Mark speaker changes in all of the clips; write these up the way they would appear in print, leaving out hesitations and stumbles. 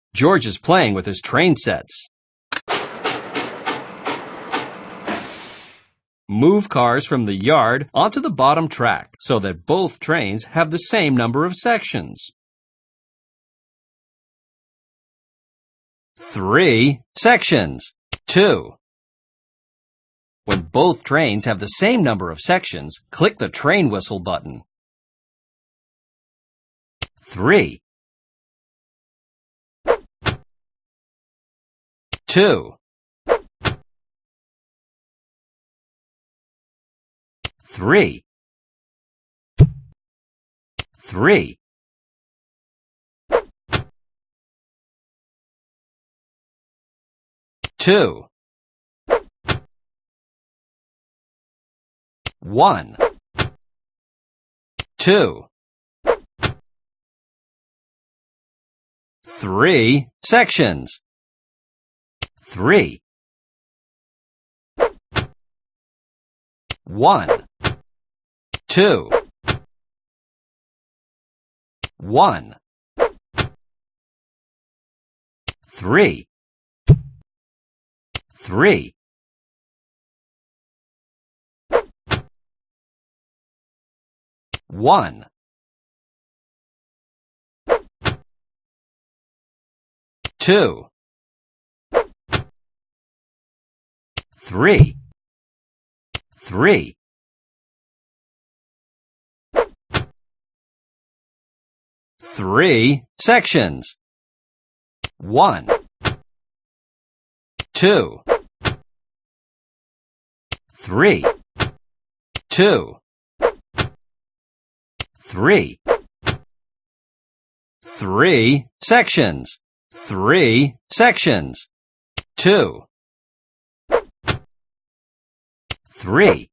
Speaker 1: George is playing with his train sets. Move cars from the yard onto the bottom track so that both trains have the same number of sections. 3 sections. 2. When both trains have the same number of sections, click the train whistle button. 3. 2. 3. 3. 2. 1. 2. 3 sections. 3. 1. 2. 1. 3. 3. 1. 2. 3. 3. 3 sections. 1. 2. 3. 2. 3. 3 sections. 3 sections. 2. 3.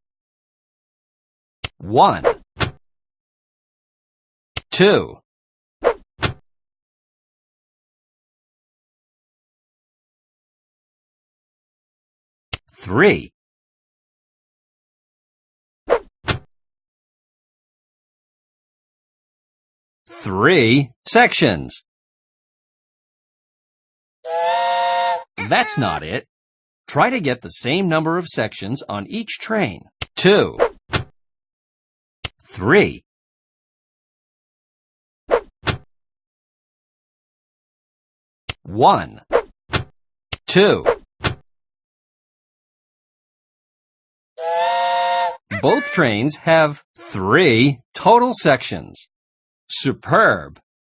Speaker 1: 1. 2. 3. 3 sections. That's not it. Try to get the same number of sections on each train. 2. 3. 1. 2. Both trains have 3 total sections. Superb!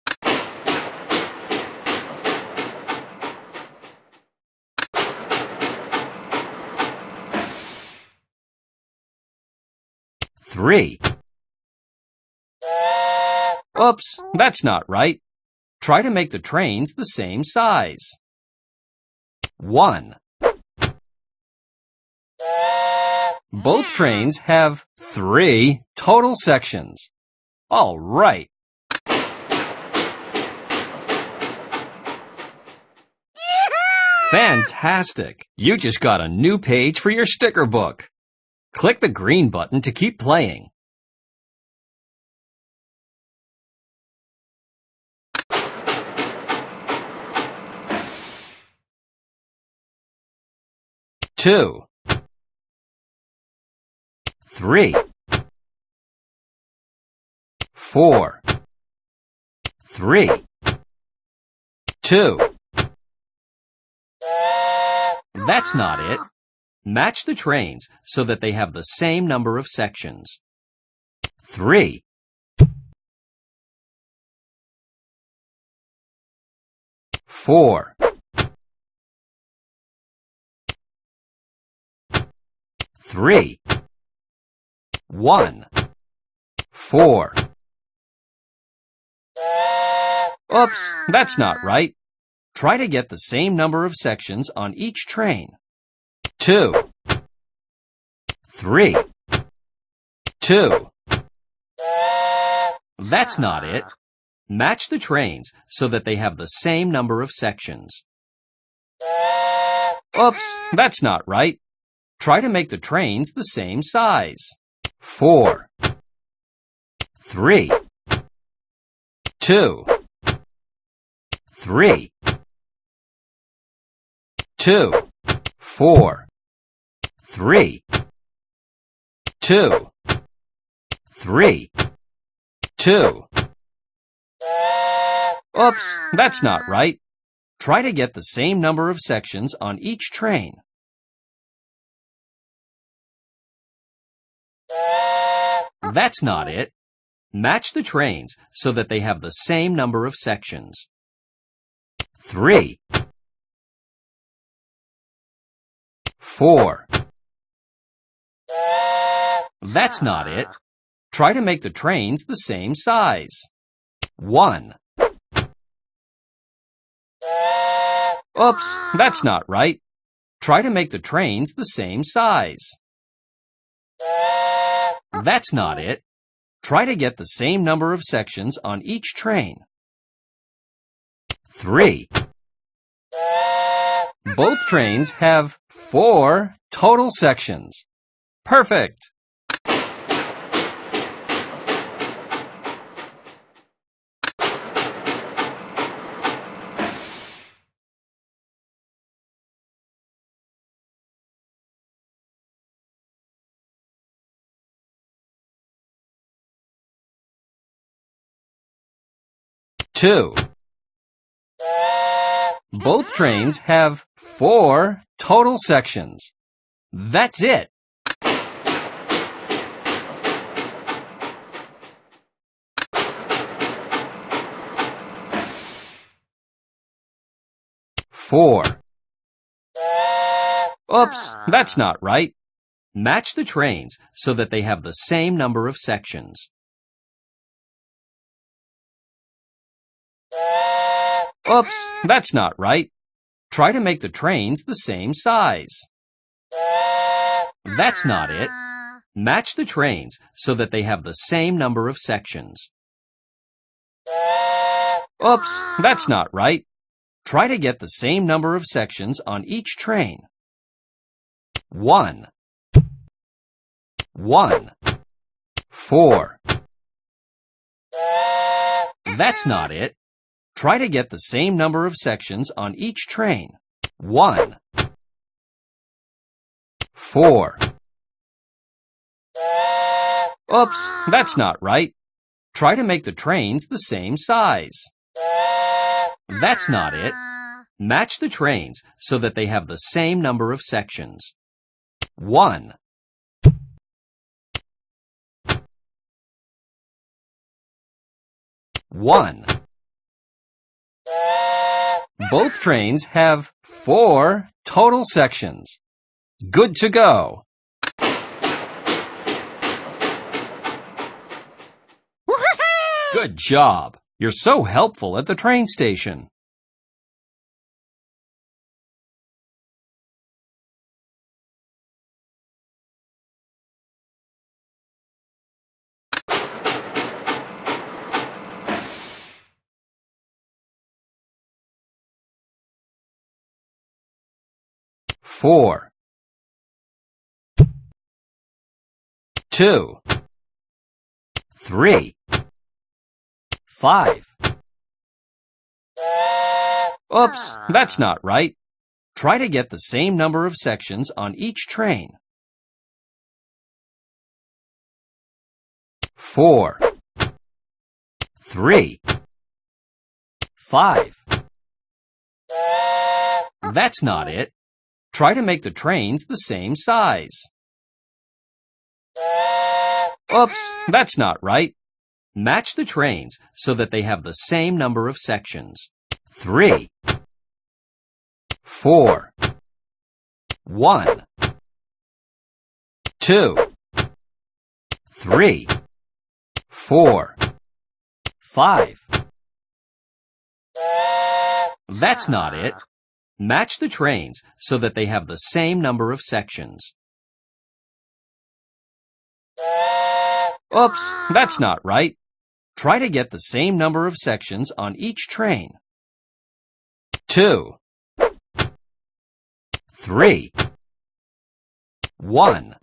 Speaker 1: Three. Oops, that's not right. Try to make the trains the same size. 1. Both trains have 3 total sections. All right. Fantastic! You just got a new page for your sticker book. Click the green button to keep playing. Two. 3. 4. 3. 2. That's not it. Match the trains so that they have the same number of sections. 3. 4. 3. 1. 4. Oops, that's not right. Try to get the same number of sections on each train. 2. 3. 2. That's not it. Match the trains so that they have the same number of sections. Oops, that's not right. Try to make the trains the same size. 4. 3. 2. 3, 2, 4, 3, 2, 3, 2. Oops, that's not right. Try to get the same number of sections on each train. That's not it. Match the trains so that they have the same number of sections. 3, 4. That's not it. Try to make the trains the same size. 1. Oops, that's not right. Try to make the trains the same size. That's not it. Try to get the same number of sections on each train. 3. Both trains have 4 total sections. Perfect! Two. Both trains have 4 total sections. That's it. Four. Oops, that's not right. Match the trains so that they have the same number of sections. Oops, that's not right. Try to make the trains the same size. That's not it. Match the trains so that they have the same number of sections. Oops, that's not right. Try to get the same number of sections on each train. 1, 1, 4. That's not it. Try to get the same number of sections on each train. 1, 4. Oops, that's not right. Try to make the trains the same size. That's not it. Match the trains so that they have the same number of sections. 1, 1. Both trains have 4 total sections. Good to go. Good job. You're so helpful at the train station. Four, 2, 3, 5. Oops, that's not right. Try to get the same number of sections on each train. 4, 3, 5. That's not it. Try to make the trains the same size. Oops, that's not right. Match the trains so that they have the same number of sections. 3, 4, 1, 2, 3, 4, 5. That's not it. Match the trains so that they have the same number of sections. Oops, that's not right. Try to get the same number of sections on each train. 2, 3, 1,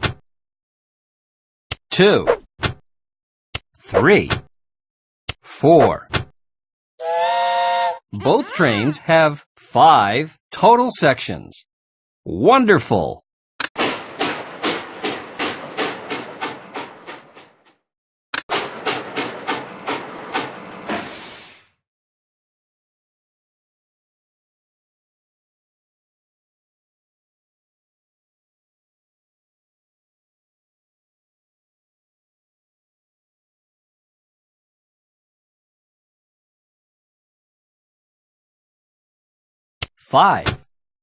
Speaker 1: 2, 3, 4. Both trains have 5 total sections. Wonderful! Five.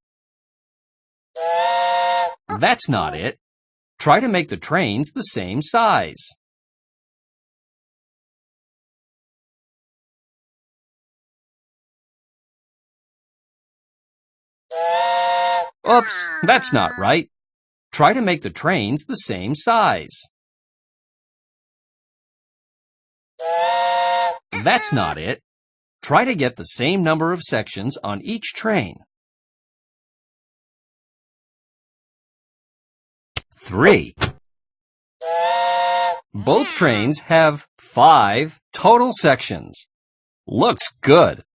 Speaker 1: That's not it. Try to make the trains the same size. Oops, that's not right. Try to make the trains the same size. That's not it. Try to get the same number of sections on each train. 3. Both trains have 5 total sections. Looks good.